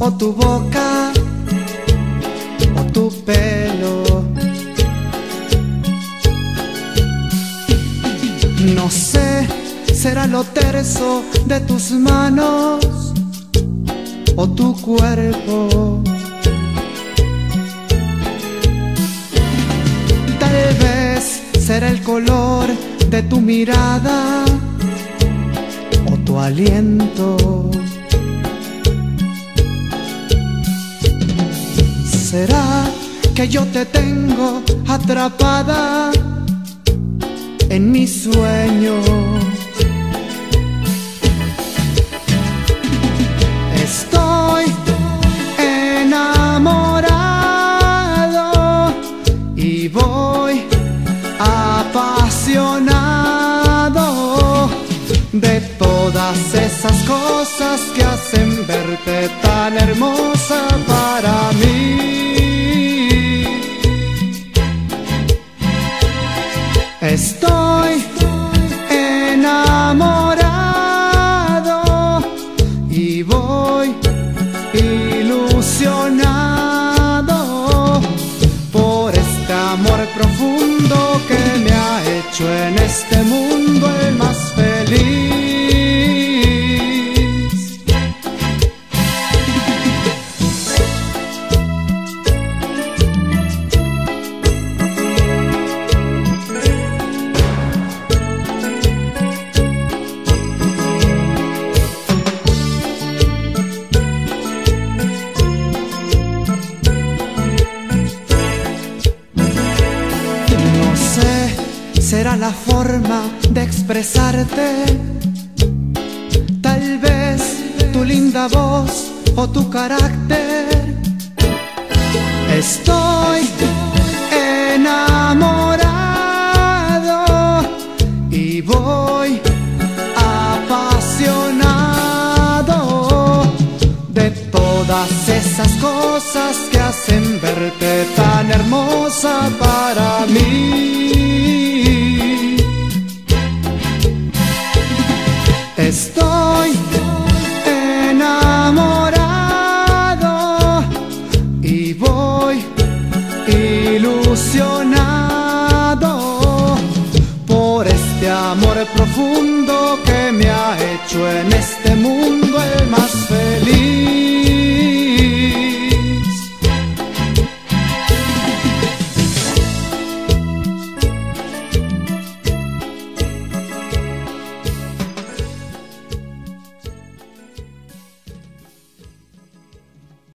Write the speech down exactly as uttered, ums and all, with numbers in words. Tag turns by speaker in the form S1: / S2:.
S1: o tu boca o tu pelo. No sé, será lo terso de tus manos o tu cuerpo. Tal vez será el color de tu mirada o tu aliento. ¿Será que yo te tengo atrapada en mis sueños? Estoy enamorado y voy apasionado de todas esas cosas que hacen verte tan hermosa para mí. Estoy enamorado y voy ilusionado por este amor profundo que me ha hecho en este mundo el más feliz. Será la forma de expresarte, tal vez tu linda voz o tu carácter. Estoy enamorado y voy apasionado de todas esas cosas que hacen verte tan hermosa para mí. Estoy enamorado y voy ilusionado por este amor profundo que me ha hecho en este